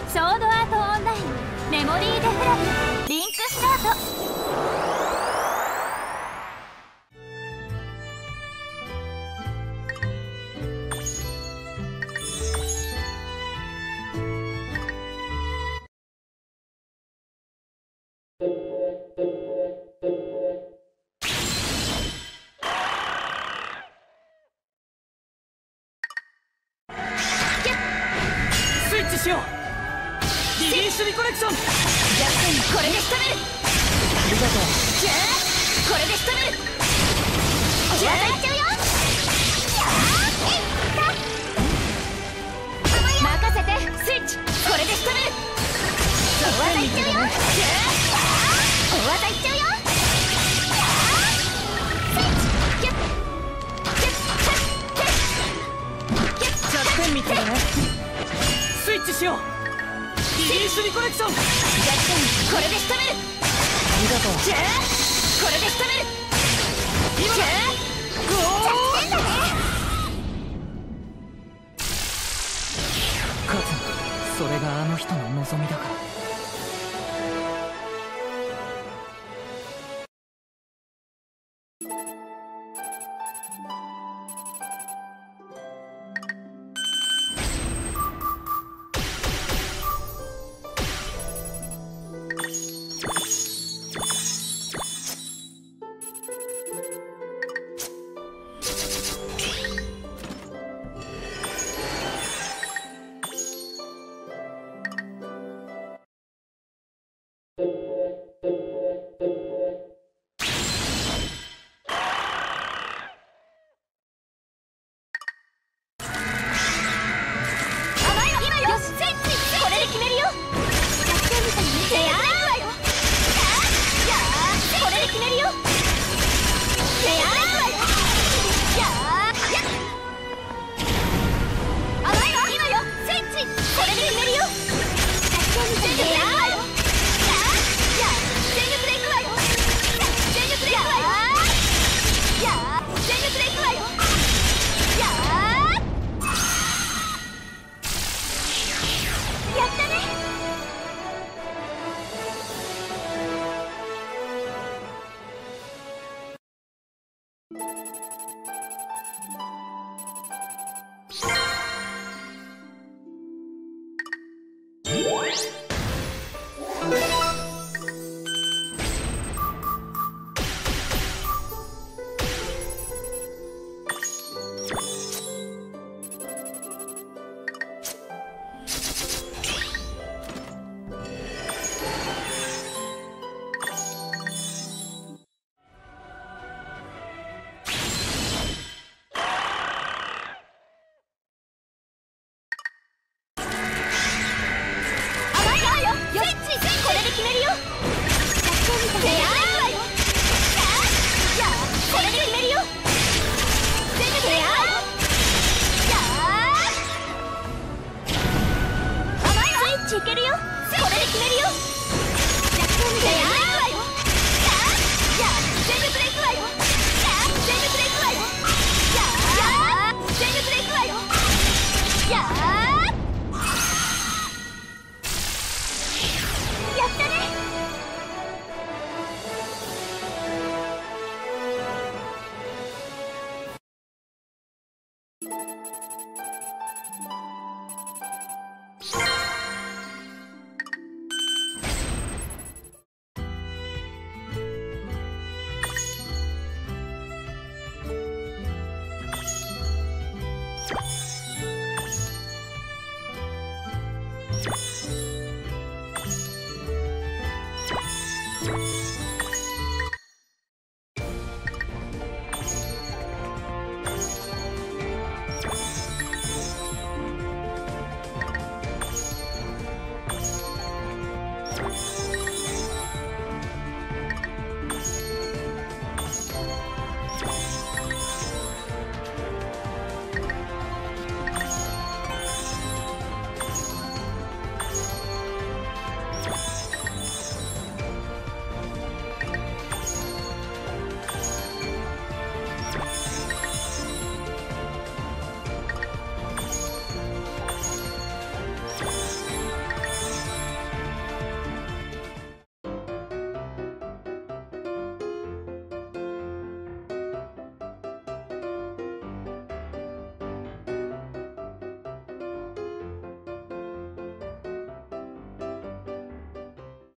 ソードアートオンラインメモリーデフラグリンクスタート。 スイッチしよう。リリースリコレクション。 ジャスティン、これで仕留める。 ありがとう。 じゃあこれで仕留める。じゃあいっちゃうよ。任せてスイッチ、これで仕留める。大技いっちゃうよ。じゃあ大技いっちゃうよ。スイッチキュッキュッキュッキュッキュッ。 弱点みたいだね。スイッチしよう。リリースリコレクション。 ジャスティン、これで仕留める。 ありがとう。 じゃあこれで仕留める。 今じゃあ弱点だね。 勝つの、それがあの人の望みだから。